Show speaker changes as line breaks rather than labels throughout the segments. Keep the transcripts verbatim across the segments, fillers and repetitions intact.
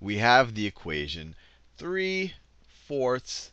we have the equation three fourths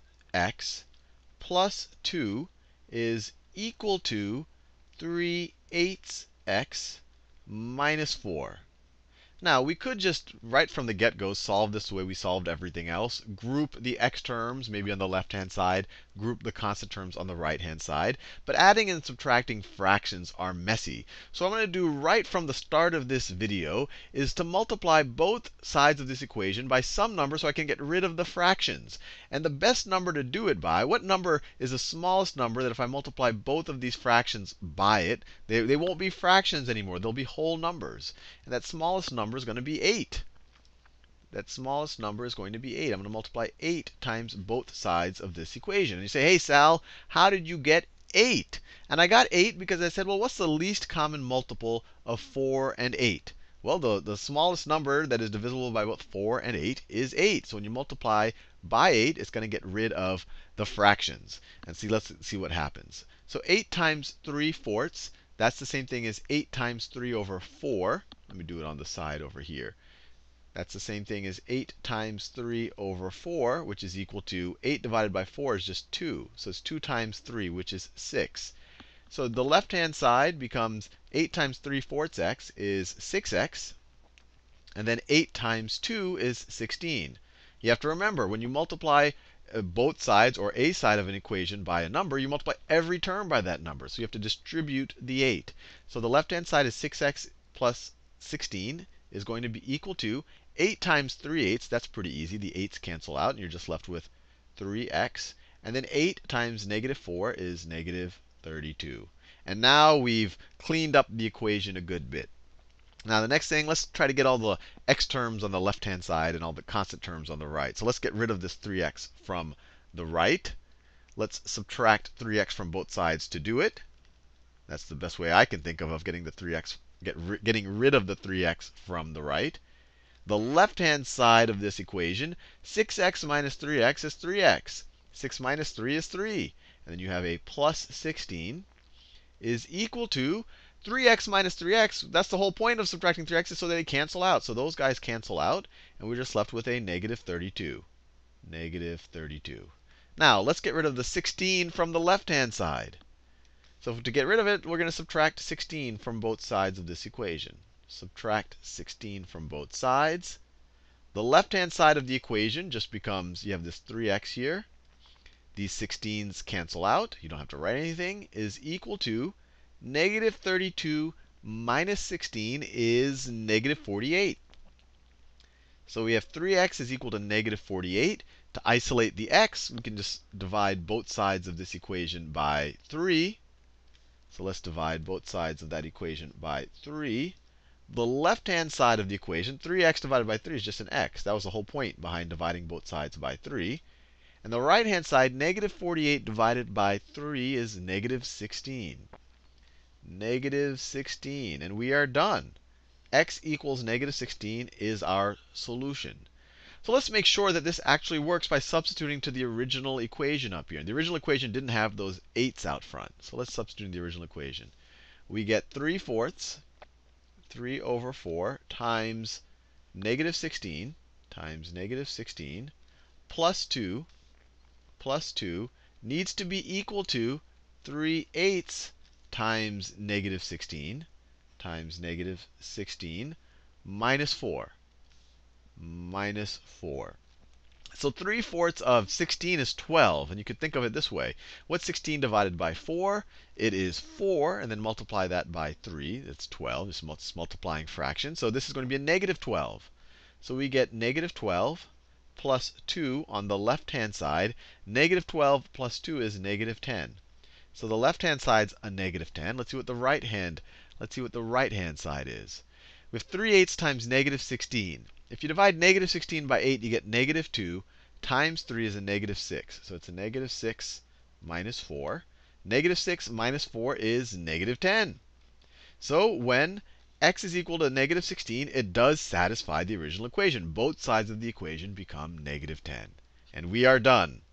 x plus two is equal to three eighths x minus four. Now, we could just, right from the get-go, solve this the way we solved everything else. Group the x terms, maybe on the left-hand side. Group the constant terms on the right-hand side. But adding and subtracting fractions are messy. So what I'm going to do right from the start of this video is to multiply both sides of this equation by some number so I can get rid of the fractions. And the best number to do it by, what number is the smallest number that if I multiply both of these fractions by it, they, they won't be fractions anymore. They'll be whole numbers. And that smallest number is going to be eight. That smallest number is going to be eight. I'm going to multiply eight times both sides of this equation. And you say, hey, Sal, how did you get eight? And I got eight because I said, well, what's the least common multiple of four and eight? Well, the, the smallest number that is divisible by both four and eight is eight. So when you multiply by eight, it's going to get rid of the fractions. And see, let's see what happens. So eight times three fourths, that's the same thing as eight times three over four. Let me do it on the side over here. That's the same thing as eight times three over four, which is equal to eight divided by four is just two. So it's two times three, which is six. So the left-hand side becomes eight times three fourths x is six x. And then eight times two is sixteen. You have to remember, when you multiply uh, both sides or a side of an equation by a number, you multiply every term by that number. So you have to distribute the eight. So the left-hand side is six x plus sixteen is going to be equal to eight times three eighths. That's pretty easy. The eights cancel out, and you're just left with three x. And then eight times negative four is negative thirty-two. And now we've cleaned up the equation a good bit. Now, the next thing, let's try to get all the x terms on the left-hand side and all the constant terms on the right. So let's get rid of this three x from the right. Let's subtract three x from both sides to do it. That's the best way I can think of of getting the three x, get ri getting rid of the three x from the right. The left-hand side of this equation, six x minus three x is three x. six minus three is three. And then you have a plus sixteen is equal to three x minus three x. That's the whole point of subtracting three x, is so that they cancel out. So those guys cancel out, and we're just left with a negative thirty-two. Negative thirty-two. Now, let's get rid of the sixteen from the left-hand side. So to get rid of it, we're going to subtract sixteen from both sides of this equation. Subtract sixteen from both sides. The left-hand side of the equation just becomes, you have this three x here. These sixteens cancel out. You don't have to write anything. Is equal to negative thirty-two minus sixteen is negative forty-eight. So we have three x is equal to negative forty-eight. To isolate the x, we can just divide both sides of this equation by three. So let's divide both sides of that equation by three. The left-hand side of the equation, three x divided by three is just an x. That was the whole point behind dividing both sides by three. And the right-hand side, negative forty-eight divided by three is negative sixteen. Negative sixteen. And we are done. X equals negative sixteen is our solution. So let's make sure that this actually works by substituting to the original equation up here. And the original equation didn't have those eights out front. So let's substitute in the original equation. We get three fourths, three over four, times negative sixteen, times negative sixteen, plus two, plus two, needs to be equal to three eighths times negative sixteen, times negative sixteen, minus four. Minus four. So three fourths of sixteen is twelve. And you could think of it this way. What's sixteen divided by four? It is four. And then multiply that by three. That's twelve. It's multiplying fraction. So this is going to be a negative twelve. So we get negative twelve plus two on the left-hand side. Negative twelve plus two is negative ten. So the left-hand side's a negative ten. Let's see what the right-hand, let's see what the right-hand side is. We have three eighths times negative sixteen. If you divide negative sixteen by eight, you get negative two times three is a negative six. So it's a negative six minus four. Negative six minus four is negative ten. So when x is equal to negative sixteen, it does satisfy the original equation. Both sides of the equation become negative ten. And we are done.